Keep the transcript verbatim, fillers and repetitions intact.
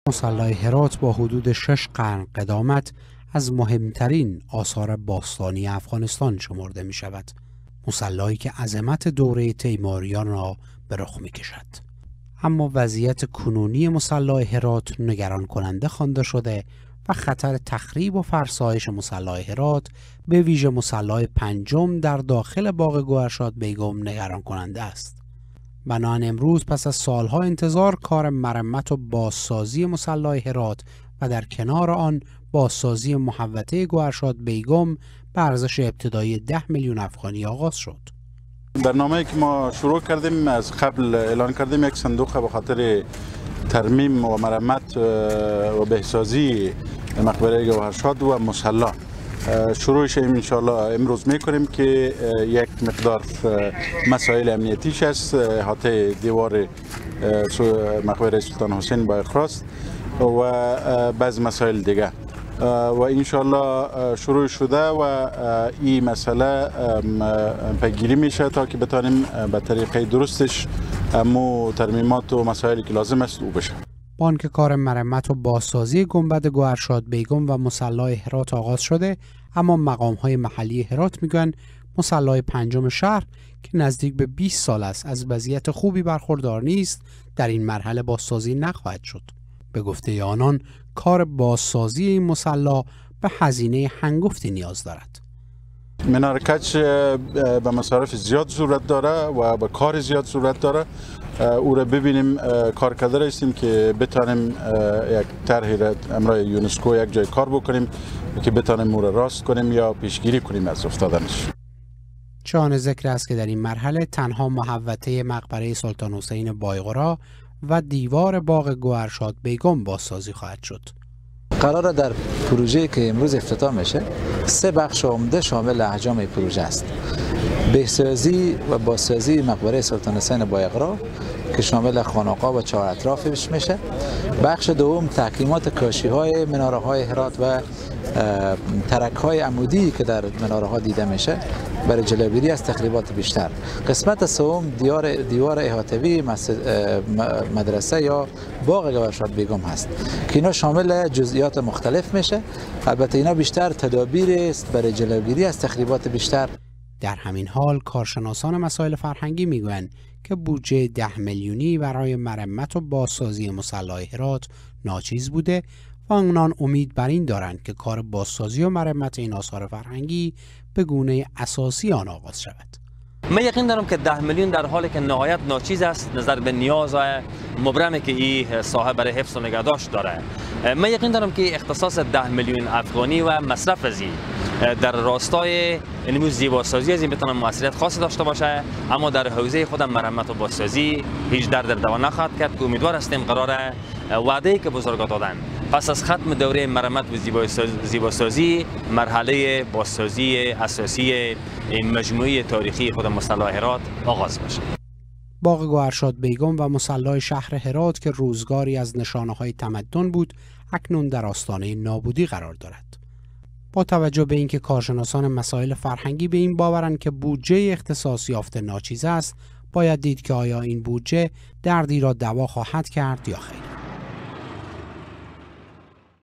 مصلی هرات با حدود شش قرن قدامت از مهمترین آثار باستانی افغانستان شمرده می شود. مصلی که عظمت دوره تیموریان را به رخ می کشد. اما وضعیت کنونی مصلی هرات نگران کننده خوانده شده و خطر تخریب و فرسایش مصلی هرات به ویژه مصلی پنجم در داخل باغ گوهرشاد بیگم نگران کننده است. بنابراین امروز پس از سالها انتظار کار مرمت و بازسازی مصلی هرات و در کنار آن بازسازی محوطه گوهرشاد بیگم به ارزش ابتدایی ده میلیون افغانی آغاز شد. برنامه‌ای که ما شروع کردیم از قبل اعلان کردیم یک صندوق به خاطر ترمیم و مرمت و بهسازی مقبره گوهرشاد و مصلی شروعش ان شاء الله امروز میکنیم که یک مقدار مسائل امنیتیش است، احاطه دیوار مقبره سلطان حسین با اخراست و بعض مسائل دیگه و ان شاء الله شروع شده و این مسئله پیگیری میشه تا که بتانیم به طریقه درستش مو ترمیمات و مسائلی که لازم است او بشه. بانک کار مرمت و بازسازی گنبد گوهرشاد بیگم و مصلی هرات آغاز شده، اما مقام‌های محلی هرات میگن مصلی پنجم شهر که نزدیک به بیست سال است از وضعیت خوبی برخوردار نیست، در این مرحله بازسازی نخواهد شد. به گفته آنان کار بازسازی این مصلی به هزینه هنگفتی نیاز دارد. منار کج به مصارف زیاد صورت داره و به کار زیاد صورت داره. او را ببینیم کار کرده هستیم که بتانیم یک طرح امرای یونسکو یک جای کار بکنیم که بتانیم او را راست کنیم یا پیشگیری کنیم از افتادنش. جان ذکر است که در این مرحله تنها محوطه مقبره سلطان حسین بایقرا و دیوار باغ گوهرشاد بیگم بازسازی خواهد شد. قرار در پروژه‌ای که امروز افتتاح میشه سه بخش عمده شامل احجام پروژه است. بهسازی و بازسازی مقبره سلطان حسین بایقرا که شامل خانقاه و چهار اطرافش میشه. بخش دوم تحکیمات کاشی‌های مناره‌های هرات و ترک‌های عمودی که در مناره‌ها دیده میشه برای جلوگیری از تخریبات بیشتر. قسمت سوم دیوار دیوار احاطه‌ای مدرسه یا باغ گوهرشاد بیگم هست که اینا شامل جزئیات مختلف میشه. البته اینا بیشتر تدابیر است برای جلوگیری از تخریبات بیشتر. در همین حال کارشناسان مسائل فرهنگی میگویند که بودجه ده میلیونی برای مرمت و بازسازی مصلی هرات ناچیز بوده و آنان امید بر این دارند که کار بازسازی و مرمت این آثار فرهنگی به گونه اساسی آن آغاز شود. من یقین دارم که ده میلیون در حالی که نهایت ناچیز است نظر به نیاز مبرمی که این صاحب برای حفظ و نگهداشت داره. من یقین دارم که اختصاص ده میلیون افغانی و مصرف از این در راستای نمود زیباسازی از این بتونه موثریت خاصی داشته باشه، اما در حوزه خودم مرمت و بازسازی هیچ درد در دوا نخواهد کرد که امیدوار هستیم قراره وعده‌ای که بزرگا دادن پس از ختم دوره مرمت و زیباسازی مرحله بازسازی اساسی مجموعه تاریخی خود مصلی هرات آغاز بشه. باغ گوهرشاد بیگم و مصلی شهر هرات که روزگاری از نشانه‌های تمدن بود، اکنون در آستانه نابودی قرار دارد. با توجه به اینکه کارشناسان مسائل فرهنگی به این باورند که بودجه اختصاص یافته ناچیز است، باید دید که آیا این بودجه دردی را دوا خواهد کرد یا خیر.